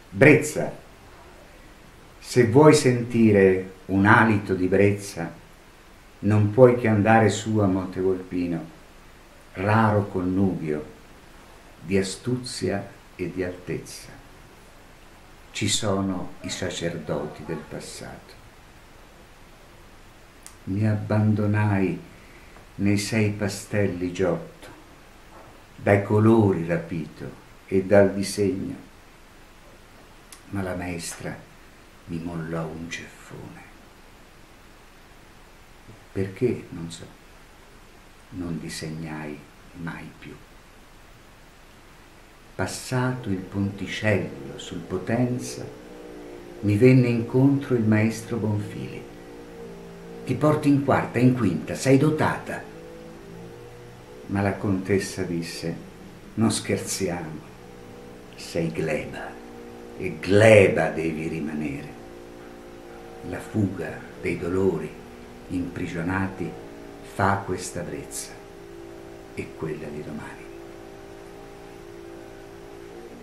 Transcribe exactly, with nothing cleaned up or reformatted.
Brezza, se vuoi sentire un alito di brezza, non puoi che andare su a Montevolpino, raro connubio di astuzia e di altezza. Ci sono i sacerdoti del passato. Mi abbandonai nei sei pastelli Giotto, dai colori rapito e dal disegno, ma la maestra mi mollò un ceffone. Perché, non so, non disegnai mai più. Passato il ponticello sul Potenza, mi venne incontro il maestro Bonfili. Ti porto in quarta, in quinta, sei dotata. Ma la contessa disse: non scherziamo, sei gleba e gleba devi rimanere. La fuga dei dolori imprigionati fa questa brezza e quella di domani.